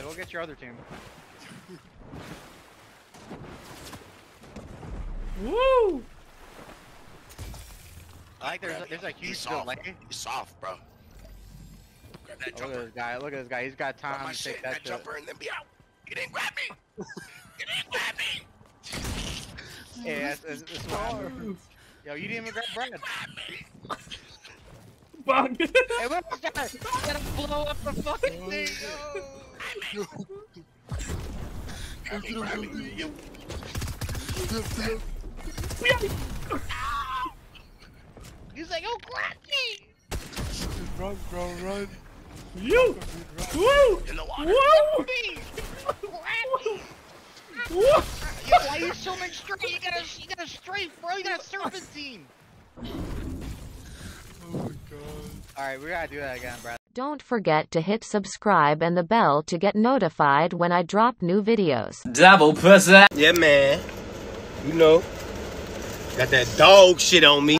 Brad, we'll get your other team. Woo! I like there's a huge delay. He's soft, bro. Grab that jumper. Look at this guy. He's got time to take that shit. Jumper and then be out. You didn't grab me. You didn't grab me. Yeah, that's what happened. Yo, you didn't even grab Brad. Bug. Hey, what was that? You gotta blow up the fucking thing. He's like, oh, grab me! Run, bro, run. You! Woo! In the water. Woo! Yo, why you so much straight? You got a strafe, bro. You got a serpentine. Oh my god. Alright, we gotta do that again, Brad. Don't forget to hit subscribe and the bell to get notified when I drop new videos. Double pussy. Yeah, man. You know, got that dog shit on me.